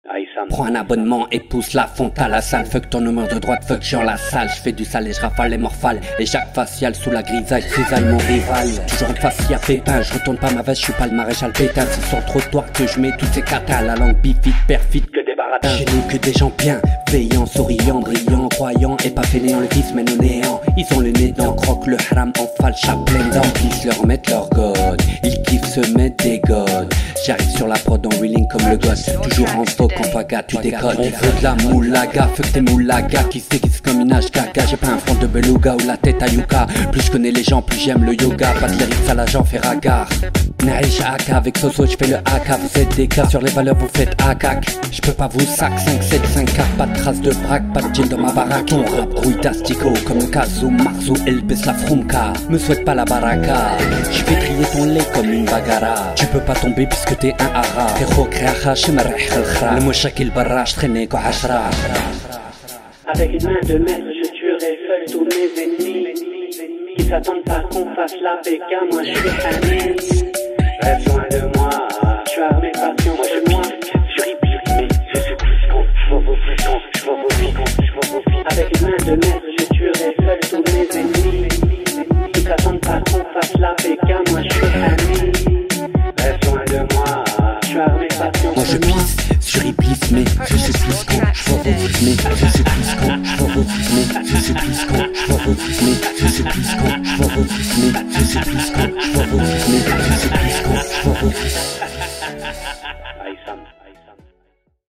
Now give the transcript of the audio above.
Prends un abonnement et pousse la fonte à la salle. Fuck ton numéro de droite, fuck j'en la salle. J'fais du sale et j'rafale les morphales. Et Jacques facial sous la grisaille, cisaille mon rival. Toujours en face y'a Pépin, j'retourne pas ma veste, j'suis pas le maréchal Pétain. C'est sur le trottoir que j'mets toutes ces catas. La langue bifide, perfide, que des baratins. Chez nous que des gens bien, veillants, souriants, brillants, croyants. Et pas fainéants, le vice mène au néant. Ils ont le nez dans croque, le haram en falche à pleine dents. Ils se leur mettent leur god, ils kiffent se mettre des gods. J'arrive sur la prod en wheeling comme le gosse. Toujours en stock, en paga, tu déconnes. On veut de la moulaga, fuck tes moulagas qui se déguisent comme une HKK. J'ai pas un front de beluga ou la tête à yucca. Plus je connais les gens, plus j'aime le yoga. Pas de lyrics à l'agent, fait ragar. Naïch AK avec Soso, j'fais le AK. Vous êtes des gars, sur les valeurs vous faites ACAC. J'peux pas vous sac, 5, 7, 5, 4. Pas de traces de braque, pas de jean dans ma baraque. Ton rap rouille d'astico comme le Kazu, Marzo, Elbes, la Frumka. Me souhaite pas la baraka, j'fais trier ton lait comme une bagara. Tu peux pas tomber puisque t'es un ara. T'es rokreacha, shemareh khalkhra. Le mouchak il barrage, traîner ko ashra. Avec une main de maître, je tuerai seul tous mes ennemis qui s'attendent pas qu'on fasse la béca. Moi je suis Hamid, reste loin de moi. Je suis armé passion, moi je pisse, je rimé, je suis puissant, je vois vos puissants, je vois vos puissants, je vois vos puissants. Avec une main de maître, je tuerai seul tous mes ennemis qui s'attendent pas qu'on fasse la béca. Moi je suis Hamid, reste loin de moi. Je suis armé passion, moi je pisse sur Iblis, mais je suis plus con, je vois vos fils, mais je suis plus con, je vois vos fils, mais je suis plus con, je vois vos fils, mais je suis plus con, je vois vos fils, mais je suis plus con, je vois vos fils, mais je suis plus con, je vois vos fils.